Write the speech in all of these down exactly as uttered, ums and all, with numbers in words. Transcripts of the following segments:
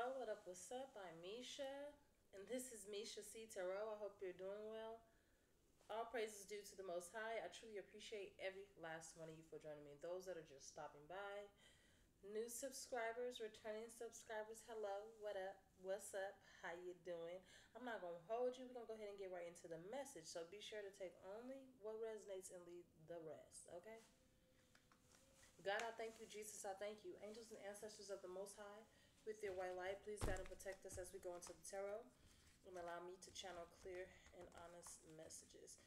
Hello, what up, what's up? I'm Misha, and this is Misha C. Tarot. I hope you're doing well. All praises due to the Most High. I truly appreciate every last one of you for joining me. Those that are just stopping by, new subscribers, returning subscribers, hello, what up, what's up, how you doing? I'm not going to hold you. We're going to go ahead and get right into the message, so be sure to take only what resonates and leave the rest, okay? God, I thank you. Jesus, I thank you. Angels and ancestors of the Most High, with your white light, please guide and protect us as we go into the tarot and allow me to channel clear and honest messages.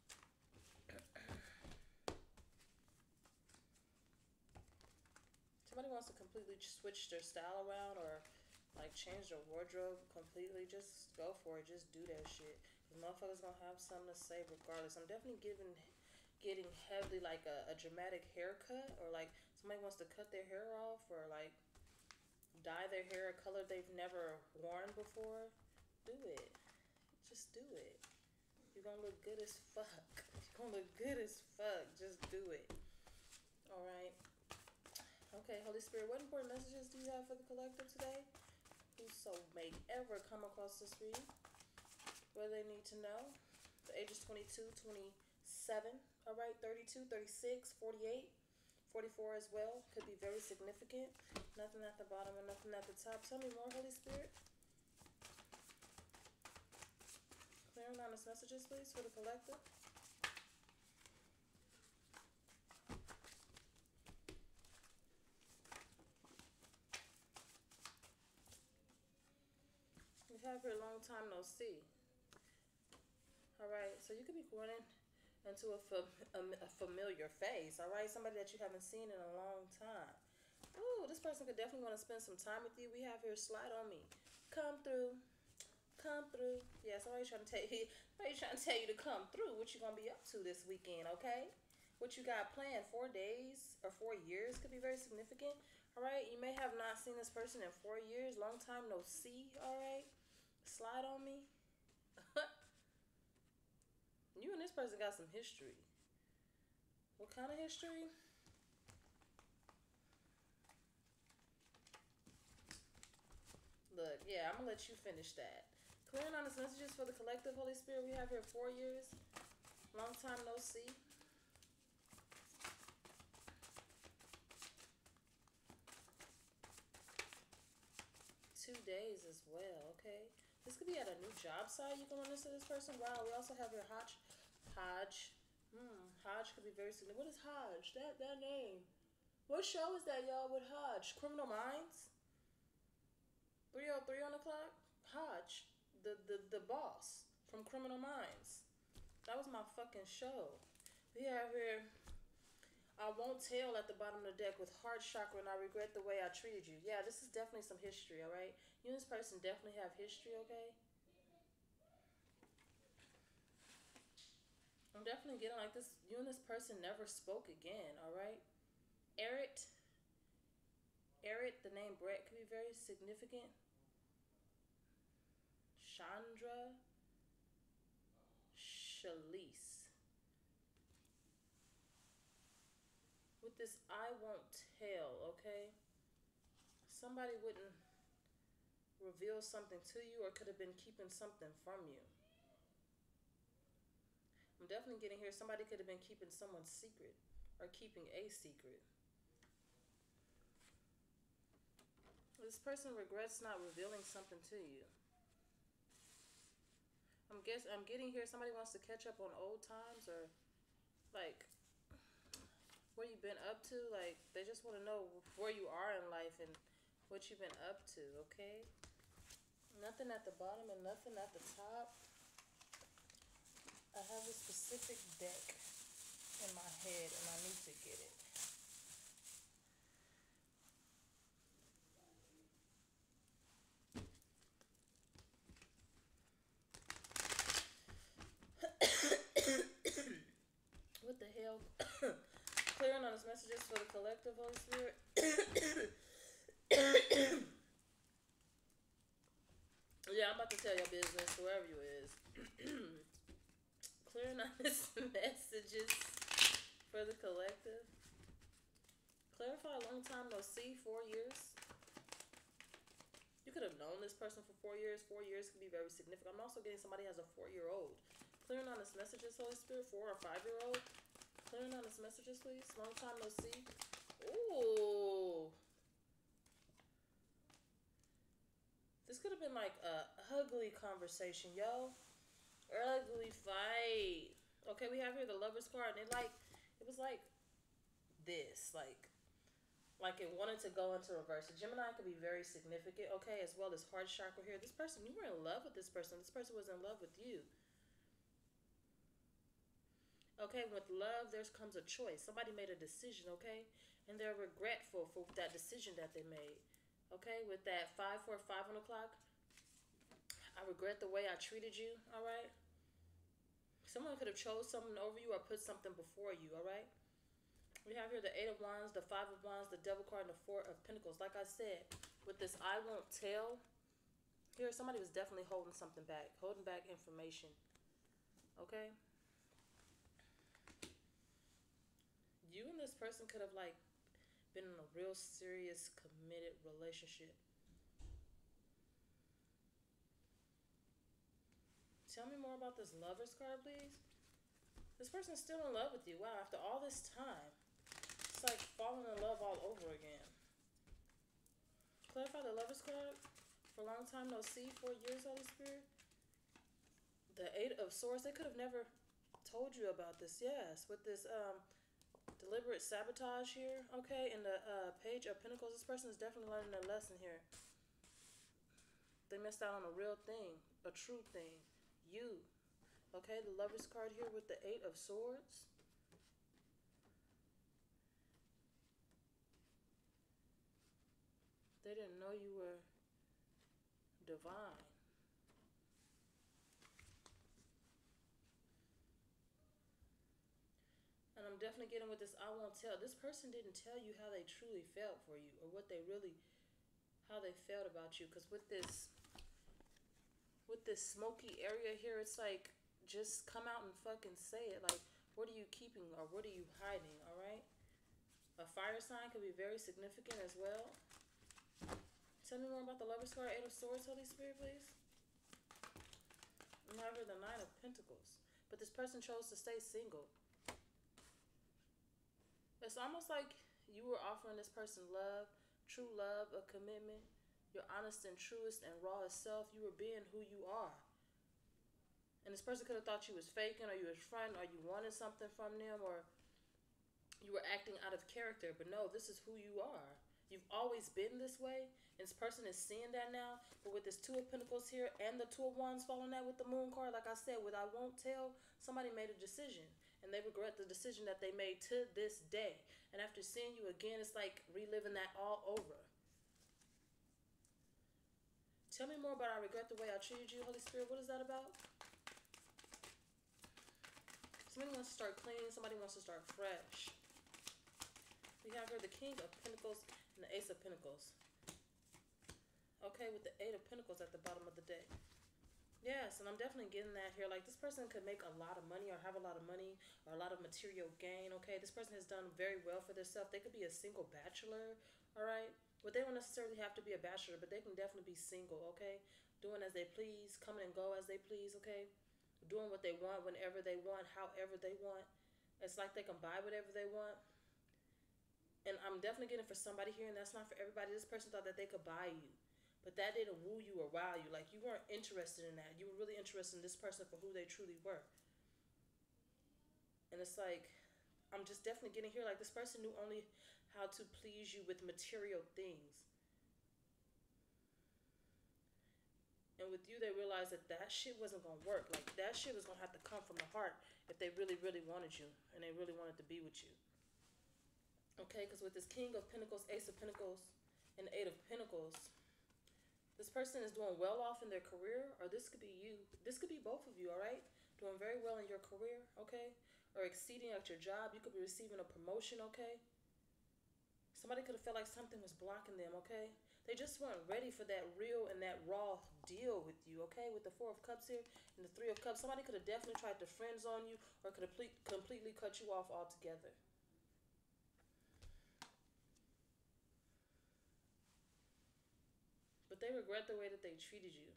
Somebody wants to completely switch their style around or like change their wardrobe completely, just go for it. Just do that shit. Because motherfuckers gonna have something to say regardless. I'm definitely giving getting heavily like a, a dramatic haircut, or like somebody wants to cut their hair off, or like dye their hair a color they've never worn before. Do it. Just do it. You're gonna look good as fuck. You're gonna look good as fuck. Just do it. Alright. Okay, Holy Spirit, what important messages do you have for the collective today? Whoso may ever come across this read, what do they need to know? The ages twenty-two, twenty-seven, all right, thirty-two, thirty-six, forty-eight, forty-four as well. Could be very significant. Nothing at the bottom and nothing at the top. Tell me more, Holy Spirit. Clear and honest messages, please, for the collective. We have here a long time no see. All right, so you could be going in, into a, fam a, a familiar face, all right? Somebody that you haven't seen in a long time. Ooh, this person could definitely want to spend some time with you. We have here, slide on me. Come through. Come through. Yeah, somebody's trying to tell you, somebody's trying to tell you to come through. What you going to be up to this weekend, okay? What you got planned, four days or four years could be very significant, all right? You may have not seen this person in four years. Long time no see, all right? Slide on me. You and this person got some history. What kind of history? Look, yeah, I'm going to let you finish that. Clear and honest messages for the collective, Holy Spirit. We have here four years. Long time no see. Two days as well, okay? This could be at a new job site. You can run into this person. Wow, we also have here Hodge. Hodge. Hmm, Hodge could be very significant. What is Hodge? That, that name. What show is that, y'all, with Hodge? Criminal Minds? three oh three on the clock? Hodge. The, the, the boss from Criminal Minds. That was my fucking show. We have here, I won't tell at the bottom of the deck with heart chakra, and I regret the way I treated you. Yeah, this is definitely some history, all right? You and this person definitely have history, okay? I'm definitely getting like this. You and this person never spoke again, all right? Eric, Eric, the name Brett could be very significant. Chandra, Shalise. With this, I won't tell, okay? Somebody wouldn't reveal something to you, or could have been keeping something from you. I'm definitely getting here, somebody could have been keeping someone's secret, or keeping a secret. This person regrets not revealing something to you. I'm guess I'm getting here, somebody wants to catch up on old times, or like what you've been up to. Like they just want to know where you are in life and what you've been up to, okay? Nothing at the bottom and nothing at the top. I have a specific deck in my head and I need to get it. What the hell? Clearing on his messages for the collective, Holy Spirit. Yeah, I'm about to tell your business, whoever you is. Clearing on his messages for the collective. Clarify a long time no see, four years. You could could have known this person for four years. Four years can be very significant. I'm also getting somebody has a four-year-old. Clearing on his messages, Holy Spirit. Four or five-year-old. Clearing on his messages, please. Long time no see. Ooh. This could have been like a ugly conversation, yo. Ugly fight. Okay, we have here the Lover's card, and it like, it was like this, like, like it wanted to go into reverse. A Gemini could be very significant, okay, as well as heart chakra here. This person, you were in love with this person. This person was in love with you. Okay, with love, there comes a choice. Somebody made a decision, okay, and they're regretful for that decision that they made. Okay, with that five, four, five on the clock, I regret the way I treated you, all right? Someone could have chose someone over you or put something before you, all right? We have here the Eight of Wands, the Five of Wands, the Devil card, and the Four of Pentacles. Like I said, with this I won't tell, here somebody was definitely holding something back, holding back information, okay? You and this person could have, like, been in a real serious, committed relationship. Tell me more about this Lover's card, please. This person's still in love with you. Wow, after all this time. It's like falling in love all over again. Clarify the Lover's card. For a long time no see. Four years, Holy Spirit. The Eight of Swords. They could have never told you about this. Yes, with this um, deliberate sabotage here. Okay, in the uh, Page of Pentacles. This person is definitely learning their lesson here. They missed out on a real thing. A true thing. You. Okay, the Lover's card here with the Eight of Swords. They didn't know you were divine. And I'm definitely getting with this I won't tell. This person didn't tell you how they truly felt for you or what they really, how they felt about you. Because with this, with this smoky area here, it's like, just come out and fucking say it. Like, what are you keeping or what are you hiding, all right? A fire sign could be very significant as well. Tell me more about the Lover's card, Eight of Swords, Holy Spirit, please. And have the Nine of Pentacles. But this person chose to stay single. It's almost like you were offering this person love, true love, a commitment, your honest and truest and rawest self. You were being who you are. And this person could have thought you was faking or you was fronting or you wanted something from them or you were acting out of character. But no, this is who you are. You've always been this way. And this person is seeing that now. But with this Two of Pentacles here and the Two of Wands following that with the Moon card, like I said, with I won't tell, somebody made a decision. And they regret the decision that they made to this day. And after seeing you again, it's like reliving that all over. Tell me more about I regret the way I treated you, Holy Spirit. What is that about? Somebody wants to start clean. Somebody wants to start fresh. We have here the King of Pentacles and the Ace of Pentacles. Okay, with the Eight of Pentacles at the bottom of the deck. Yes, and I'm definitely getting that here. Like, this person could make a lot of money or have a lot of money or a lot of material gain, okay? This person has done very well for themselves. They could be a single bachelor, all right? But they don't necessarily have to be a bachelor, but they can definitely be single, okay? Doing as they please, coming and go as they please, okay? Doing what they want whenever they want, however they want. It's like they can buy whatever they want. And I'm definitely getting for somebody here, and that's not for everybody. This person thought that they could buy you. But that didn't woo you or wow you. Like, you weren't interested in that. You were really interested in this person for who they truly were. And it's like, I'm just definitely getting here, like, this person knew only how to please you with material things. And with you, they realized that that shit wasn't going to work. Like, that shit was going to have to come from the heart if they really, really wanted you. And they really wanted to be with you. Okay, because with this King of Pentacles, Ace of Pentacles, and Eight of Pentacles, this person is doing well off in their career, or this could be you. This could be both of you, all right? Doing very well in your career, okay? Or exceeding at your job. You could be receiving a promotion, okay? Somebody could have felt like something was blocking them, okay? They just weren't ready for that real and that raw deal with you, okay? With the Four of Cups here and the Three of Cups. Somebody could have definitely tried to friend zone you or could have completely cut you off altogether. But But they regret the way that they treated you.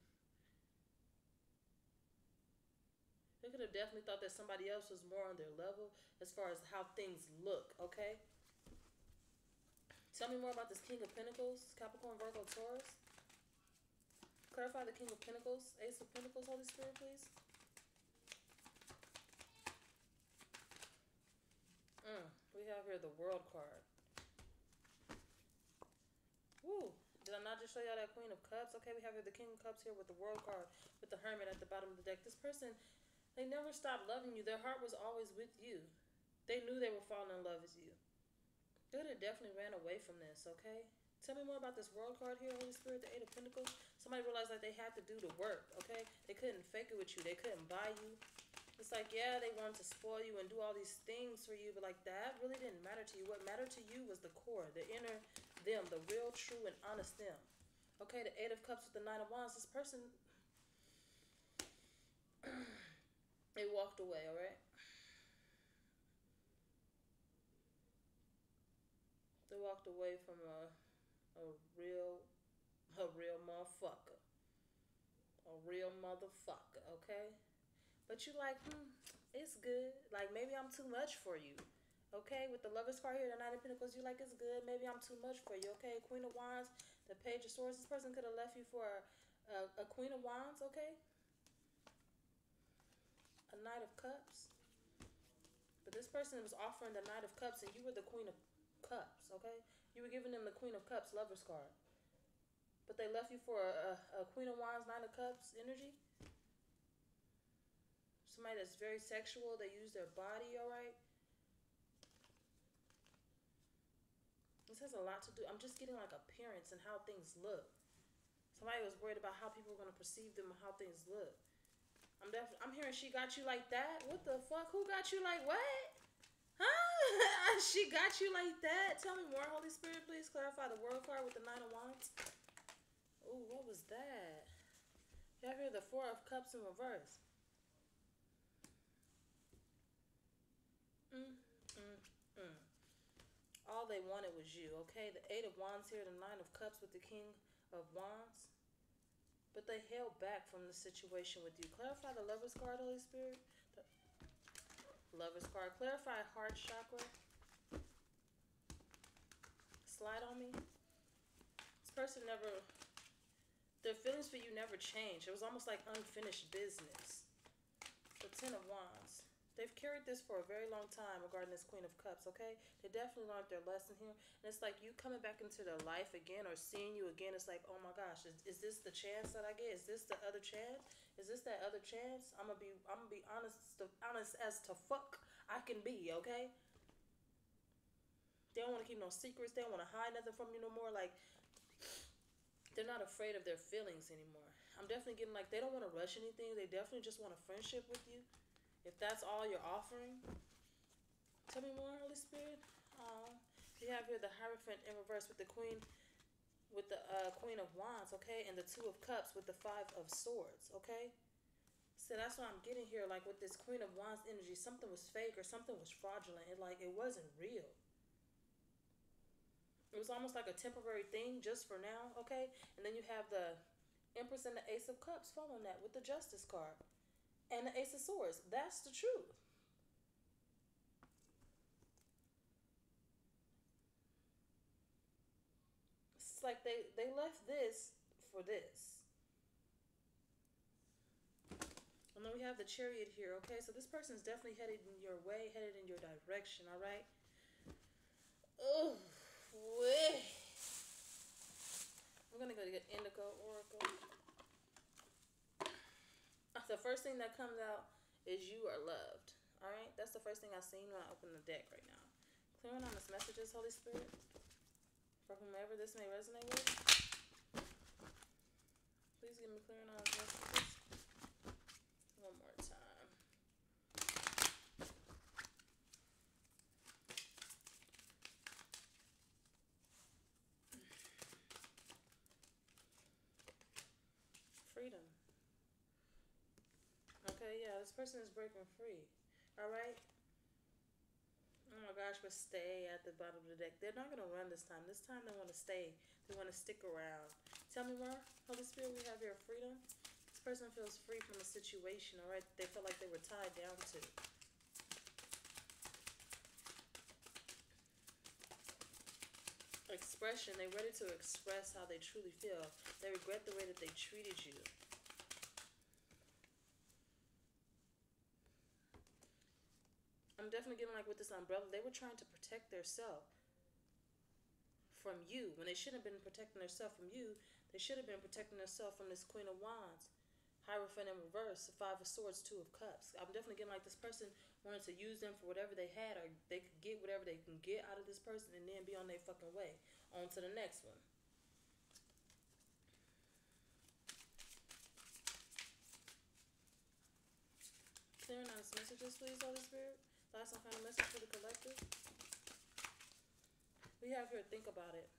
They could have definitely thought that somebody else was more on their level as far as how things look, okay? Tell me more about this King of Pentacles, Capricorn, Virgo, Taurus. Clarify the King of Pentacles, Ace of Pentacles, Holy Spirit, please. Mm, we have here the World card. Woo! Did I not just show y'all that Queen of Cups? Okay, we have here the King of Cups here with the World card, with the Hermit at the bottom of the deck. This person, they never stopped loving you. Their heart was always with you. They knew they were falling in love with you. They would have definitely ran away from this, okay? Tell me more about this World card here, Holy Spirit, the Eight of Pentacles. Somebody realized that they had to do the work, okay? They couldn't fake it with you. They couldn't buy you. It's like, yeah, they wanted to spoil you and do all these things for you, but like that really didn't matter to you. What mattered to you was the core, the inner them, the real, true, and honest them. Okay, the Eight of Cups with the Nine of Wands. This person, they walked away, all right? They walked away from a, a real, a real motherfucker. A real motherfucker, okay? But you like, hmm, it's good. Like, maybe I'm too much for you. Okay, with the Lovers card here, the Nine of Pentacles, you like, it's good. Maybe I'm too much for you. Okay, Queen of Wands, the Page of Swords. This person could have left you for a, a, a Queen of Wands, okay? A Knight of Cups. But this person was offering the Knight of Cups, and you were the Queen of Cups, okay? You were giving them the Queen of Cups Lovers card. But they left you for a, a, a Queen of Wands, Nine of Cups energy. Somebody that's very sexual. They use their body, all right? This has a lot to do. I'm just getting like appearance and how things look. Somebody was worried about how people were going to perceive them and how things look. I'm def- I'm hearing she got you like that. What the fuck? Who got you like what? Huh? She got you like that? Tell me more, Holy Spirit, please. Clarify the World card with the Nine of Wands. Ooh, what was that? You have here the Four of Cups in reverse. Mm, mm, mm. All they wanted was you, okay? The Eight of Wands here, the Nine of Cups with the King of Wands. But they held back from the situation with you. Clarify the Lovers card, Holy Spirit. The Lovers card. Clarify heart chakra. Slide on me. This person never... Their feelings for you never changed. It was almost like unfinished business. The Ten of Wands. They've carried this for a very long time regarding this Queen of Cups, okay? They definitely learned their lesson here. And it's like you coming back into their life again or seeing you again. It's like, oh my gosh, is, is this the chance that I get? Is this the other chance? Is this that other chance? I'm gonna be I'm gonna be honest to, honest as to fuck I can be, okay? They don't want to keep no secrets. They don't want to hide nothing from you no more. Like, they're not afraid of their feelings anymore. I'm definitely getting like they don't want to rush anything. They definitely just want a friendship with you. If that's all you're offering, tell me more, Holy Spirit. Oh, you have here the Hierophant in reverse with the Queen, with the uh, Queen of Wands, okay, and the Two of Cups with the Five of Swords, okay. So that's what I'm getting here. Like with this Queen of Wands energy, something was fake or something was fraudulent. It like it wasn't real. It was almost like a temporary thing just for now, okay. And then you have the Empress and the Ace of Cups following that with the Justice card. And the Ace of Swords. That's the truth. It's like they, they left this for this. And then we have the Chariot here, okay? So this person is definitely headed in your way, headed in your direction, all right? Oh, wait. I'm going to go get Indigo Oracle. The first thing that comes out is you are loved. Alright? That's the first thing I seen when I opened the deck right now. Clearing on this messages, Holy Spirit. For whomever this may resonate with. Please give me clearing on this messages. One more time. Freedom. Okay, yeah, this person is breaking free. Alright? Oh my gosh, but stay at the bottom of the deck. They're not going to run this time. This time they want to stay. They want to stick around. Tell me more, Holy Spirit. We have here freedom. This person feels free from a situation, all right? They felt like they were tied down to. Expression. They're ready to express how they truly feel. They regret the way that they treated you. I'm definitely getting like with this umbrella, they were trying to protect themselves from you when they shouldn't have been protecting themselves from you. They should have been protecting themselves from this Queen of Wands, Hierophant in reverse, Five of Swords, Two of Cups. I'm definitely getting like this person wanted to use them for whatever they had, or they could get whatever they can get out of this person and then be on their fucking way. On to the next one. Clearing out messages, please, Holy Spirit. Last some kind of message for the collective. We have here, think about it.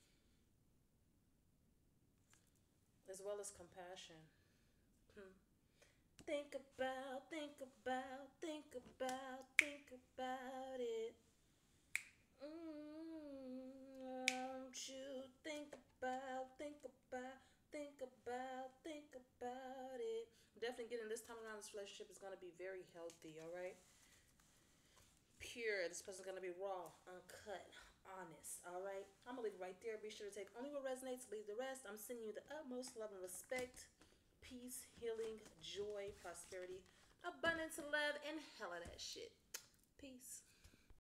As well as compassion. Hmm. Think about, think about, think about, think about it. Mm, won't you think about, think about, think about, think about it. Definitely getting this time around, this relationship is going to be very healthy, all right? Pure. This person's going to be raw, uncut, honest, all right? I'm going to leave it right there. Be sure to take only what resonates, leave the rest. I'm sending you the utmost love and respect, peace, healing, joy, prosperity, abundance, love, and hell of that shit. Peace.